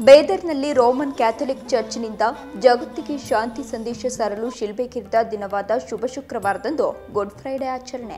ಬೇದರ್ನಲ್ಲಿ Roman Catholic ಚರ್ಚ್ನಿಂದ ಜಗತ್ತಿಗೆ ಶಾಂತಿ ಸಂದೇಶ ಸಾರಲು ಶಿಲ್ಬೆಗಿರಿದ ದಿನವಾದ ಶುಭ ಶುಕ್ರವಾರದಂದು ಗುಡ್ ಫ್ರೈಡೆ ಆಚರಣೆ.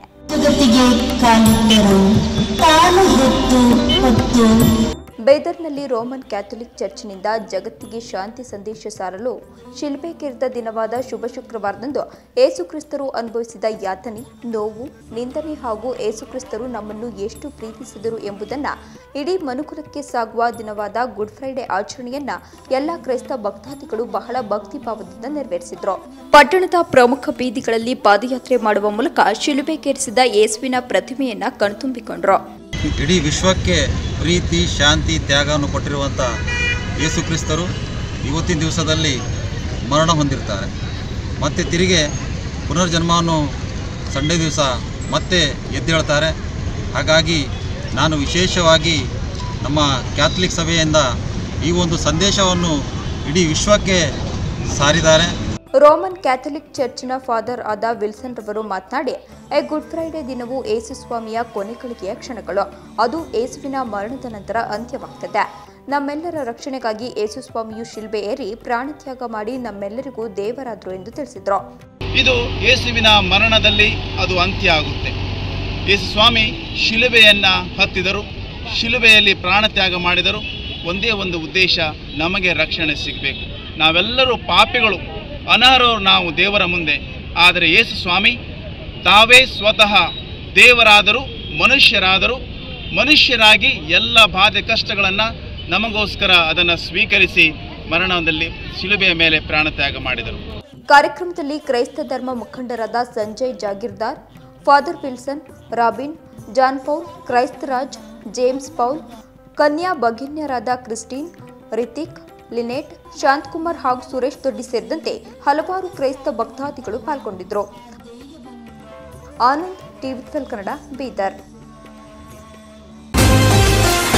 ಬೇದರ್ನಲ್ಲಿ ರೋಮನ್ ಕ್ಯಾಥೋಲಿಕ್ ಚರ್ಚ್ನಿಂದ ಜಗತ್ತಿಗೆ ಶಾಂತಿ ಸಂದೇಶ ಸಾರಲು ಶಿಲ್ಬೆಗಿರಿದ ದಿನವಾದ ಶುಭ ಶುಕ್ರವಾರದಂದು ಏಸುಕ್ರಿಸ್ತರು ಅನುಭವಿಸಿದ ಯಾತನೆ, ನೋವು, ನಿಂದನೆ ಹಾಗೂ ಏಸುಕ್ರಿಸ್ತರು ನಮ್ಮನ್ನು ಎಷ್ಟು ಪ್ರೀತಿಸಿದರು ಎಂಬುದನ್ನು ಇಡೀ ಮನುಕುಲಕ್ಕೆ ಸಾಗುವ ದಿನವಾದ ಗುಡ್ ಫ್ರೈಡೆ ಆಚರಣೆಯನ್ನ ಎಲ್ಲ ಕ್ರೈಸ್ತ ಭಕ್ತಾದಿಗಳು ಬಹಳ ಭಕ್ತಿಭಾವದಿಂದ ನೆರವೇರಿಸಿದರು. ಪಟ್ಟಣದ ಪ್ರಮುಖ ಬೀದಿಗಳಲ್ಲಿ ಪಾದಯಾತ್ರೆ ಮಾಡುವ ಮೂಲಕ ಶಿಲುಬೆಗೇರಿಸಿದ ಯೇಸುವಿನ ಪ್ರತಿಮೆಯನ್ನ ಕಣ್ತುಂಬಿಕೊಂಡರು. ಇಡೀ ವಿಶ್ವಕ್ಕೆ ಪ್ರೀತಿ, ಶಾಂತಿ, ತ್ಯಾಗವನ್ನು ಕೊಟ್ಟಿರುವಂಥ ಯೇಸು ಕ್ರಿಸ್ತರು ಇವತ್ತಿನ ದಿವಸದಲ್ಲಿ ಮರಣ ಹೊಂದಿರ್ತಾರೆ. ಮತ್ತೆ ತಿರುಗಿ ಪುನರ್ಜನ್ಮವನ್ನು ಸಂಡೇ ದಿವಸ ಮತ್ತೆ ಎದ್ದೇಳ್ತಾರೆ. ಹಾಗಾಗಿ ನಾನು ವಿಶೇಷವಾಗಿ ನಮ್ಮ ಕ್ಯಾಥಲಿಕ್ ಸಭೆಯಿಂದ ಈ ಒಂದು ಸಂದೇಶವನ್ನು ಇಡೀ ವಿಶ್ವಕ್ಕೆ ಸಾರಿದ್ದಾರೆ. ರೋಮನ್ ಕ್ಯಾಥೋಲಿಕ್ ಚರ್ಚ್ನ ಫಾದರ್ ಆದ ವಿಲ್ಸನ್ ರವರು ಮಾತನಾಡಿ, ಗುಡ್ ಫ್ರೈಡೆ ದಿನವು ಯೇಸು ಸ್ವಾಮಿಯ ಕೊನೆಗಳಿಗೆಯ ಕ್ಷಣಗಳು. ಅದು ಯೇಸುವಿನ ಮರಣದ ನಂತರ ಅಂತ್ಯವಾಗ್ತದೆ. ನಮ್ಮೆಲ್ಲರ ರಕ್ಷಣೆಗಾಗಿ ಯೇಸು ಸ್ವಾಮಿಯು ಶಿಲ್ಬೆ ಏರಿ ಪ್ರಾಣತ್ಯಾಗ ಮಾಡಿ ನಮ್ಮೆಲ್ಲರಿಗೂ ದೇವರಾದರು ಎಂದು ತಿಳಿಸಿದರು. ಇದು ಯೇಸುವಿನ ಮರಣದಲ್ಲಿ ಅದು ಅಂತ್ಯ ಆಗುತ್ತೆ. ಯೇಸು ಸ್ವಾಮಿ ಶಿಲುಬೆಯನ್ನ ಹತ್ತಿದರು, ಶಿಲುಬೆಯಲ್ಲಿ ಪ್ರಾಣತ್ಯಾಗ ಮಾಡಿದರು. ಒಂದೇ ಒಂದು ಉದ್ದೇಶ, ನಮಗೆ ರಕ್ಷಣೆ ಸಿಗಬೇಕು. ನಾವೆಲ್ಲರೂ ಪಾಪಿಗಳು, ಅನರ್ಹರು ನಾವು ದೇವರ ಮುಂದೆ. ಆದರೆ ಯೇಸು ಸ್ವಾಮಿ ತಾವೇ ಸ್ವತಃ ದೇವರಾದರೂ ಮನುಷ್ಯರಾಗಿ ಎಲ್ಲ ಬಾಧೆ ಕಷ್ಟಗಳನ್ನು ನಮಗೋಸ್ಕರ ಅದನ್ನು ಸ್ವೀಕರಿಸಿ ಮರಣದಲ್ಲಿ ಶಿಲುಬೆಯ ಮೇಲೆ ಪ್ರಾಣತ್ಯಾಗ ಮಾಡಿದರು. ಕಾರ್ಯಕ್ರಮದಲ್ಲಿ ಕ್ರೈಸ್ತ ಧರ್ಮ ಮುಖಂಡರಾದ Sanjay Jagirdar, father Wilson, Robin, John Paul, Christaraj, James Paul, ಕನ್ಯಾ ಭಗಿನ್ಯರಾದ ಕ್ರಿಸ್ಟಿನ್, ರಿತಿಕ್, ಲಿನೆಟ್, ಶಾಂತಕುಮಾರ್ ಹಾಗೂ ಸುರೇಶ್ ದೊಡ್ಡಿ ಸೇರಿದಂತೆ ಹಲವಾರು ಕ್ರೈಸ್ತ ಭಕ್ತಾದಿಗಳು ಪಾಲ್ಗೊಂಡಿದ್ದರು. ಆನಂದ್, ಟಿವಿ12 ಕನ್ನಡ, ಬೀದರ್.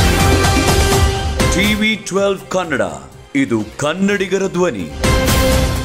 ಟಿವಿ12 ಕನ್ನಡ, ಇದು ಕನ್ನಡಿಗರ ಧ್ವನಿ.